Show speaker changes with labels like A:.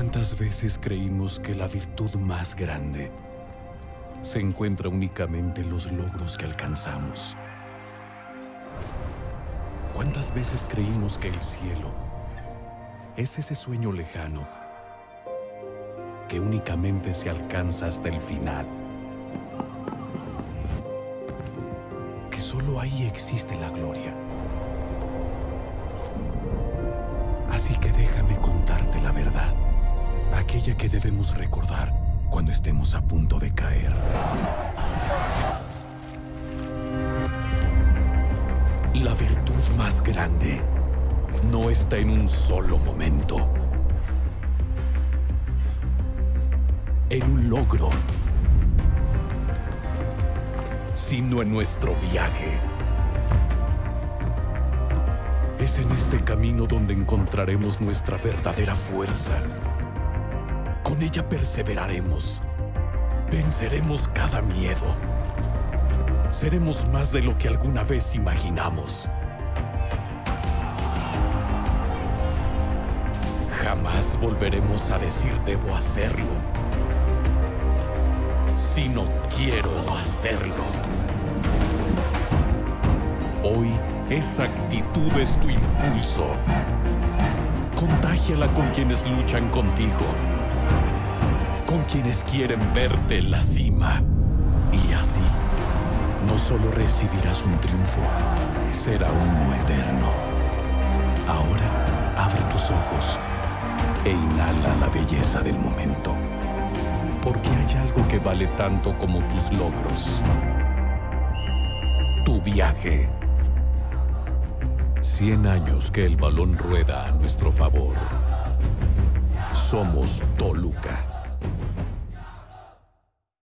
A: ¿Cuántas veces creímos que la virtud más grande se encuentra únicamente en los logros que alcanzamos? ¿Cuántas veces creímos que el cielo es ese sueño lejano que únicamente se alcanza hasta el final? Que solo ahí existe la gloria. Así que déjame contarte la verdad, aquella que debemos recordar cuando estemos a punto de caer. La virtud más grande no está en un solo momento, en un logro, sino en nuestro viaje. Es en este camino donde encontraremos nuestra verdadera fuerza. Con ella perseveraremos, venceremos cada miedo. Seremos más de lo que alguna vez imaginamos. Jamás volveremos a decir debo hacerlo, sino quiero hacerlo. Hoy esa actitud es tu impulso. Contágiala con quienes luchan contigo, con quienes quieren verte en la cima. Y así, no solo recibirás un triunfo, será uno eterno. Ahora, abre tus ojos e inhala la belleza del momento, porque hay algo que vale tanto como tus logros: tu viaje. 100 años que el balón rueda a nuestro favor. Somos Toluca.